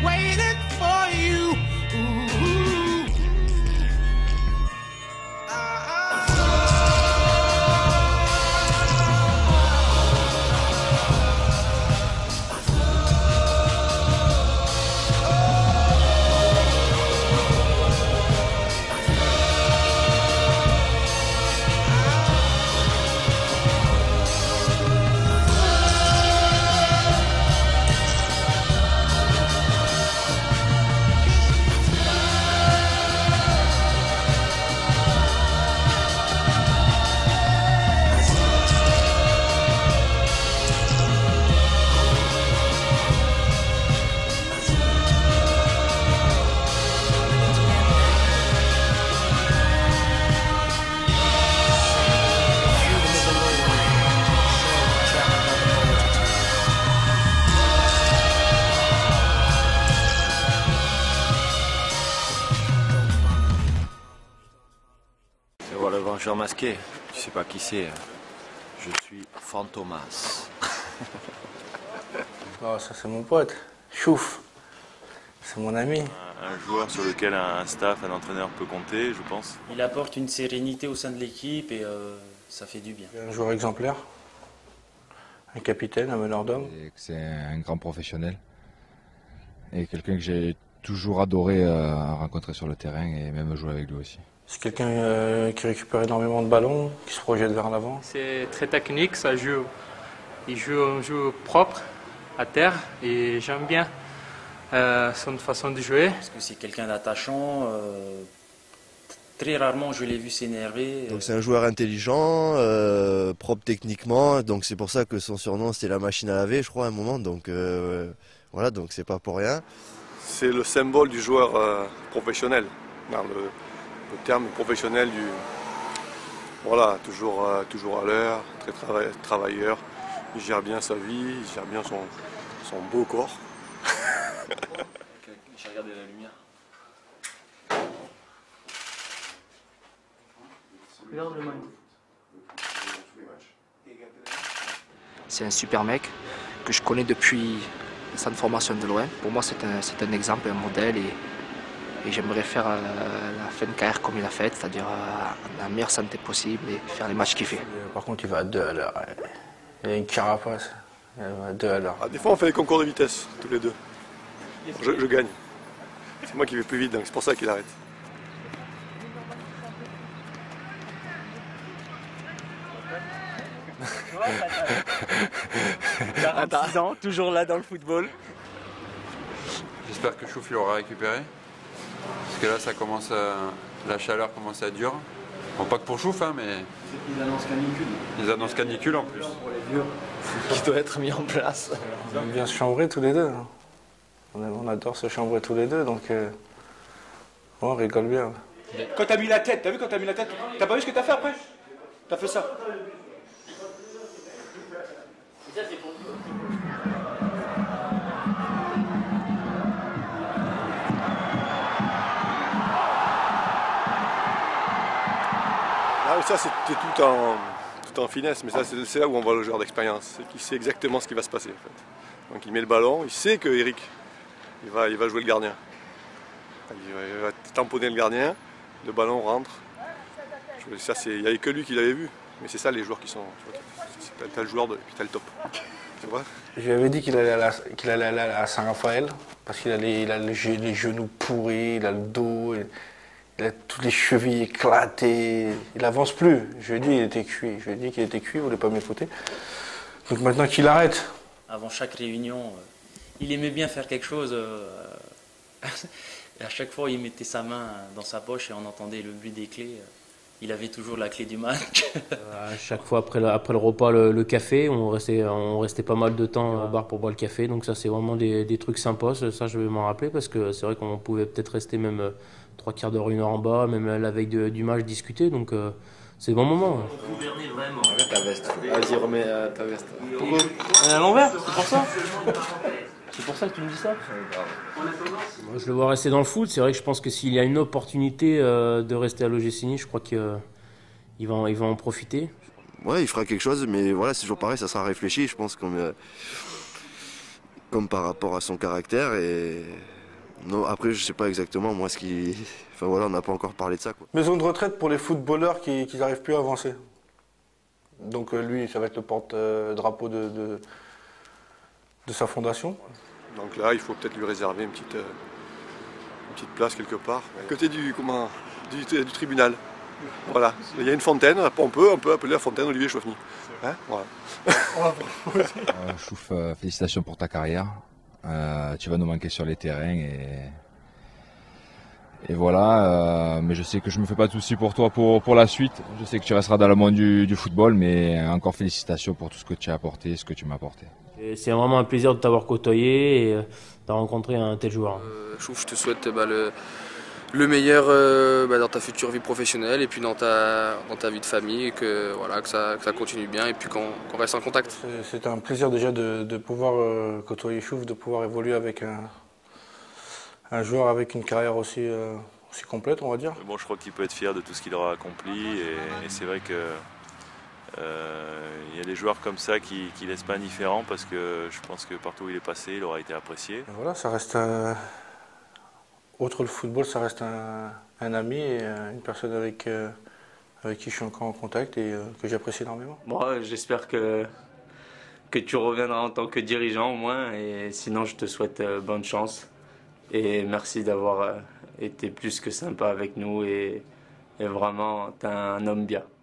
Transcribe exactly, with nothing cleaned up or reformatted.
waiting for you. Ooh. Ah, Tu vois le vengeur masqué, tu sais pas qui c'est. Je suis Fantomas. Oh, ça c'est mon pote, Chouf. C'est mon ami. Un joueur sur lequel un staff, un entraîneur peut compter, je pense. Il apporte une sérénité au sein de l'équipe et euh, ça fait du bien. Un joueur exemplaire, un capitaine, un meneur d'hommes. C'est un grand professionnel et quelqu'un que j'ai toujours adoré euh, rencontrer sur le terrain et même jouer avec lui aussi. C'est quelqu'un euh, qui récupère énormément de ballons, qui se projette vers l'avant. C'est très technique, ça joue. Il joue un jeu propre à terre et j'aime bien euh, son façon de jouer. Parce que c'est quelqu'un d'attachant. Euh, très rarement je l'ai vu s'énerver. Donc c'est un joueur intelligent, euh, propre techniquement. Donc c'est pour ça que son surnom c'était la machine à laver, je crois, à un moment. Donc euh, voilà, donc c'est pas pour rien. C'est le symbole du joueur euh, professionnel. Dans le, le terme professionnel du. Voilà, toujours, euh, toujours à l'heure, très trava travailleur. Il gère bien sa vie, il gère bien son, son beau corps. J'ai regardé la lumière. C'est un super mec que je connais depuis sa formation de l'O M. Pour moi, c'est un, c'est un exemple, un modèle et, et j'aimerais faire euh, la fin de carrière comme il a fait, c'est-à-dire euh, dans la meilleure santé possible et faire les matchs qu'il fait. Par contre, il va à deux à l'heure. Il a une carapace. Il va à deux à l'heure. Ah, des fois, on fait des concours de vitesse, tous les deux. Je, je gagne. C'est moi qui vais plus vite, donc c'est pour ça qu'il arrête. quarante-six ans, toujours là dans le football. J'espère que Chouf il aura récupéré. Parce que là, ça commence à... la chaleur commence à être dure. Bon, pas que pour Chouf, hein, mais... Ils annoncent canicule. Ils annoncent canicule en plus. Pour les vieux. Qui doit être mis en place. On aime bien se chambrer tous les deux. Hein. On, aime, on adore se chambrer tous les deux, donc euh, on rigole bien. Quand t'as mis la tête, t'as vu quand t'as mis la tête? T'as pas vu ce que t'as fait après? T'as fait ça. Ah, ça c'était tout en, tout en finesse, mais ça c'est là où on voit le joueur d'expérience, c'est qu'il sait exactement ce qui va se passer en fait. Donc il met le ballon, il sait que Eric il va, il va jouer le gardien. Il va, il va tamponner le gardien, le ballon rentre. Ça, il n'y avait que lui qui l'avait vu, mais c'est ça les joueurs qui sont. T'as le joueur de, et puis t'as le top. Tu vois? Je lui avais dit qu'il allait, qu'il allait aller à Saint-Raphaël, parce qu'il a, les, il a les, les genoux pourris, il a le dos. Il... Il a toutes les chevilles éclatées, il n'avance plus. Je lui ai dit qu'il était cuit. Je lui ai dit qu'il était cuit, il ne voulait pas m'écouter. Donc maintenant qu'il arrête. Avant chaque réunion, euh, il aimait bien faire quelque chose. Euh, et à chaque fois, il mettait sa main dans sa poche et on entendait le bruit des clés. Il avait toujours la clé du match. À chaque fois après le, après le repas, le, le café, on restait, on restait pas mal de temps au bar pour boire le café. Donc ça, c'est vraiment des, des trucs sympas. Ça, je vais m'en rappeler parce que c'est vrai qu'on pouvait peut-être rester même trois quarts d'heure, une heure en bas, même la veille de, du match, discuter. Donc euh, c'est des bons moments. Vous gouvernez vraiment. Arrête ta veste. Vas-y, remets euh, ta veste. Pourquoi? Elle est à l'envers, c'est pour ça. C'est pour ça que tu me dis ça? Moi, je le vois rester dans le foot. C'est vrai que je pense que s'il y a une opportunité euh, de rester à l'O G C Nice, je crois qu'il euh, va, il va en profiter. Ouais, il fera quelque chose, mais voilà, c'est toujours pareil, ça sera réfléchi. Je pense qu'on euh, comme par rapport à son caractère. Et non, après, je sais pas exactement moi ce qui. Enfin voilà, on n'a pas encore parlé de ça, quoi. Maison de retraite pour les footballeurs qui n'arrivent plus à avancer. Donc euh, lui, ça va être le porte-drapeau de, de, de sa fondation. Donc là, il faut peut-être lui réserver une petite, euh, une petite place quelque part, à côté du, comment, du, du tribunal. Voilà, il y a une fontaine, on peut, on peut appeler la fontaine Olivier Chouafny. Hein, voilà. euh, Chouf, euh, félicitations pour ta carrière. Euh, tu vas nous manquer sur les terrains et, et voilà. Euh, mais je sais que je me fais pas de soucis pour toi pour, pour la suite. Je sais que tu resteras dans le monde du, du football, mais encore félicitations pour tout ce que tu as apporté, ce que tu m'as apporté. C'est vraiment un plaisir de t'avoir côtoyé et de rencontrer un tel joueur. Euh, Chouf, je te souhaite bah, le, le meilleur euh, bah, dans ta future vie professionnelle et puis dans ta, dans ta vie de famille, et que, voilà, que, ça, que ça continue bien et puis qu'on qu'on reste en contact. C'est un plaisir déjà de, de pouvoir euh, côtoyer Chouf, de pouvoir évoluer avec un, un joueur avec une carrière aussi, euh, aussi complète, on va dire. Bon, je crois qu'il peut être fier de tout ce qu'il aura accompli et, et c'est vrai que euh, il y a des joueurs comme ça qui ne laissent pas indifférent parce que je pense que partout où il est passé, il aura été apprécié. Et voilà, ça reste un... Autre le football, ça reste un, un ami et une personne avec, euh, avec qui je suis encore en contact et euh, que j'apprécie énormément. Bon, j'espère que, que tu reviendras en tant que dirigeant au moins, et sinon je te souhaite euh, bonne chance. Et merci d'avoir euh, été plus que sympa avec nous et, et vraiment, t'es un homme bien.